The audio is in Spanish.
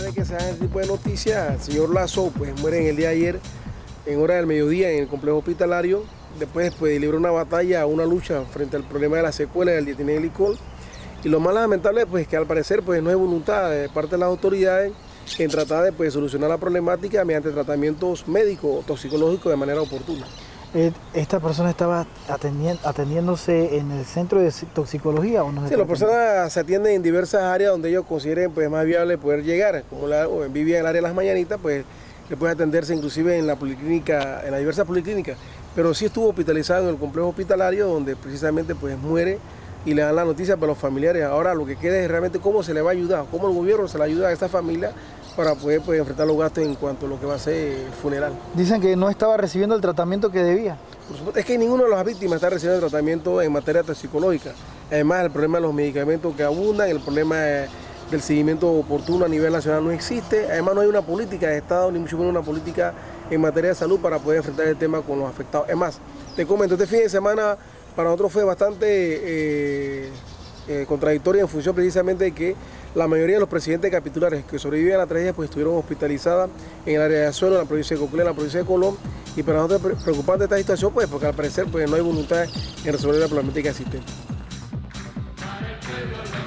vez que se dan este tipo de noticias, el señor Lazo pues muere en el día de ayer, en hora del mediodía, en el complejo hospitalario. Después pues libró una batalla, una lucha frente al problema de las secuelas del dietilenglicol. Y lo más lamentable pues que al parecer pues no hay voluntad de parte de las autoridades en tratar de pues solucionar la problemática mediante tratamientos médicos o toxicológicos de manera oportuna. ¿Esta persona estaba atendiéndose en el centro de toxicología o no? Sí, las personas se atienden en diversas áreas donde ellos consideren pues, más viable poder llegar. Como vivía en el área de Las Mañanitas, pues le puede atenderse inclusive en la policlínica, en las diversas policlínicas. Pero sí estuvo hospitalizado en el complejo hospitalario donde precisamente pues muere y le dan la noticia para los familiares. Ahora lo que queda es realmente cómo se le va a ayudar, cómo el gobierno se le ayuda a esta familia para poder pues, enfrentar los gastos en cuanto a lo que va a ser el funeral. Dicen que no estaba recibiendo el tratamiento que debía. Por supuesto, es que ninguna de las víctimas está recibiendo tratamiento en materia toxicológica. Además, el problema de los medicamentos que abundan, el problema del seguimiento oportuno a nivel nacional no existe. Además, no hay una política de Estado, ni mucho menos una política en materia de salud para poder enfrentar el tema con los afectados. Es más, te comento, este fin de semana para nosotros fue bastante contradictorio en función precisamente de que la mayoría de los presidentes capitulares que sobreviven a la tragedia pues estuvieron hospitalizadas en el área de Azuero, en la provincia de Coclé, en la provincia de Colón, y para nosotros es preocupante esta situación pues porque al parecer pues no hay voluntad en resolver la problemática existente.